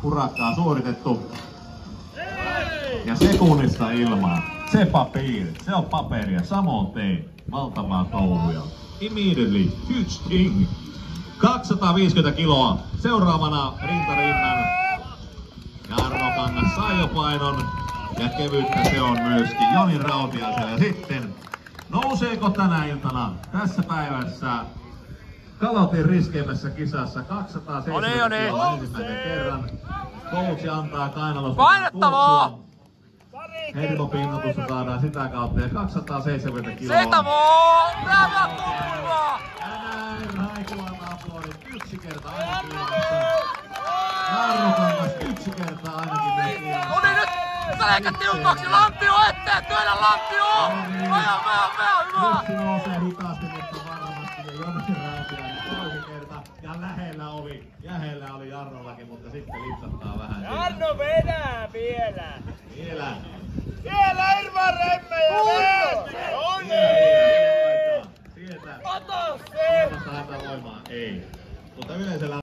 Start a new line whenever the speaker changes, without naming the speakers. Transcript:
urakkaa suoritettu. Ja sekunnissa ilmaan. Se on paperia. Samoin tein. Valtavaa touhuja. Immediately. Huge thing. 250 kiloa. Seuraavana rintarinnan. Jarno Kangas sai jo painon. Ja kevyyttä se on myöskin Joni Rautiaisella. Ja sitten nouseeko tänä iltana tässä päivässä Kalotin riskeimmässä kisassa 270 kiloa ensimmäisen kerran. Coach antaa kainalosta
painettavaa!
Hermopinnotusta saadaan sitä kautta ja 270 kiloa.
Setamo! Bravo Tuppula!
Ja näin Raikulan aplodit 1 kerta ainakin ilmassa. Jarno Kangas 1 kerta ainakin ilmassa.
Uni nyt! Sä leikät tiukaksi! Lampio eteen! Työnnä lampio! Aja, hyvä!
Jussi nousee hitaasti, mutta varmasti. Ja Joni Rautiainen toinen kerta. Ja lähellä oli Jarnollakin, mutta sitten lipsattaa vähän.
Jarno vedää vielä!
Vielä
ilman remmejä! On
Sieltä.
Ota se!
Voimaa. Ei. Mutta yleisellä